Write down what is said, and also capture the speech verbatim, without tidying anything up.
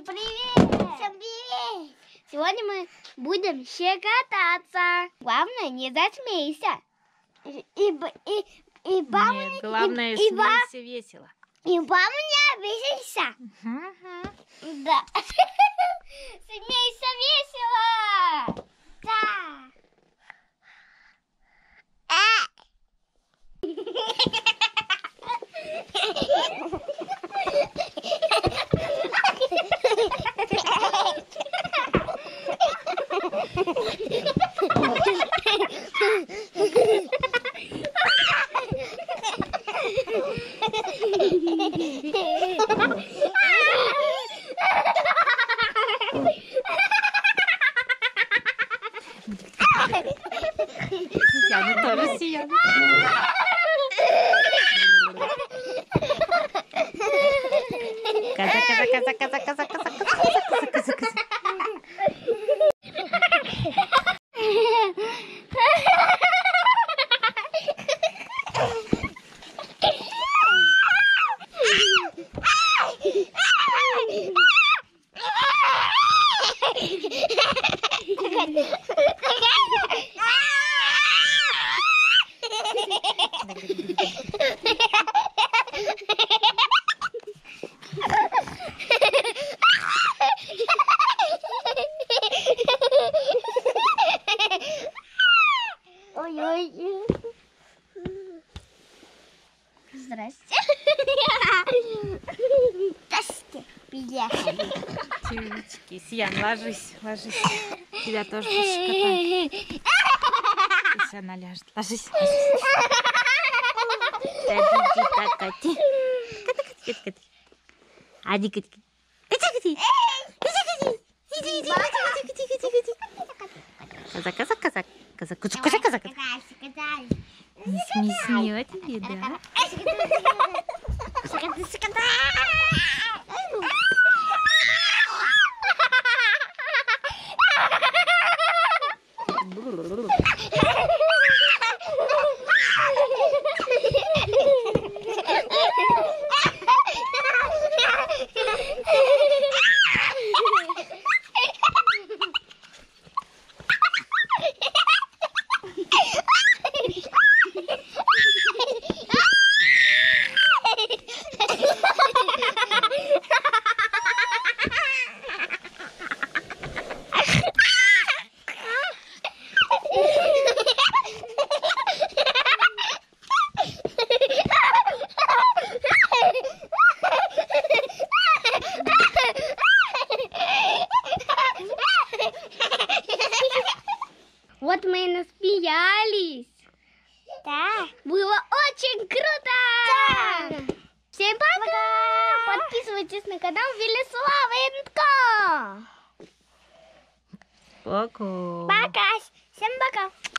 Всем привет! Всем привет! Сегодня мы будем щекотаться. Главное, не засмейся. И, и, и, и бабу, Нет, главное, и, смейся и, весело. И бабу не обижайся. Угу. Да. Смейся весело. Да. Сияна тоже сияна. Коза, коза, коза, коза, коза, коза, коза, коза, коза. Ой-ой. Здрасте. Здрасте. Приехали. Чучки, Сиян, ложись, ложись. Тебя тоже пощекотают. Пусть она ляжет. Ложись, ложись. Кати, так, Кати. Кати, Кати, Кати. Ади, Кати, Кати. Кати, Кати. Иди, иди, Кати, Кати, Кати, Кати. Коза, коза, коза. Коза, коза, коза, коза, коза. Не смешнее тебе, да? Вот мы и насмеялись. Да. Было очень круто. Да. Всем пока. Подписывайтесь на канал Велислава Инко. Пока. Пока. Всем пока.